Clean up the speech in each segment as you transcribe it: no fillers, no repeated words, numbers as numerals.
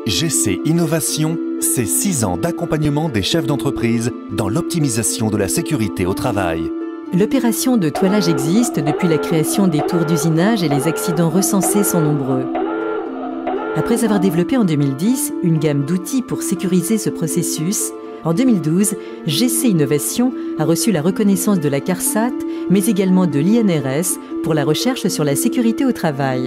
GC Innovation, c'est 6 ans d'accompagnement des chefs d'entreprise dans l'optimisation de la sécurité au travail. L'opération de toilage existe depuis la création des tours d'usinage et les accidents recensés sont nombreux. Après avoir développé en 2010 une gamme d'outils pour sécuriser ce processus, en 2012, GC Innovation a reçu la reconnaissance de la CARSAT, mais également de l'INRS pour la recherche sur la sécurité au travail.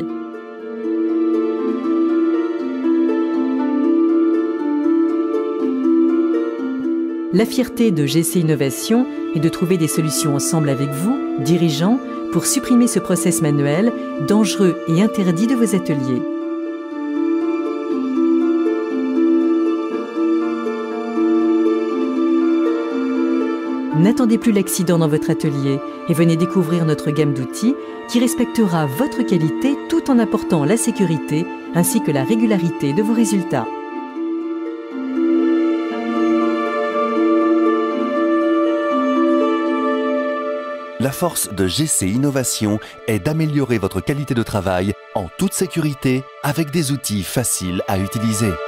La fierté de GC Innovation est de trouver des solutions ensemble avec vous, dirigeants, pour supprimer ce process manuel, dangereux et interdit de vos ateliers. N'attendez plus l'accident dans votre atelier et venez découvrir notre gamme d'outils qui respectera votre qualité tout en apportant la sécurité ainsi que la régularité de vos résultats. La force de GC Innovation est d'améliorer votre qualité de travail en toute sécurité avec des outils faciles à utiliser.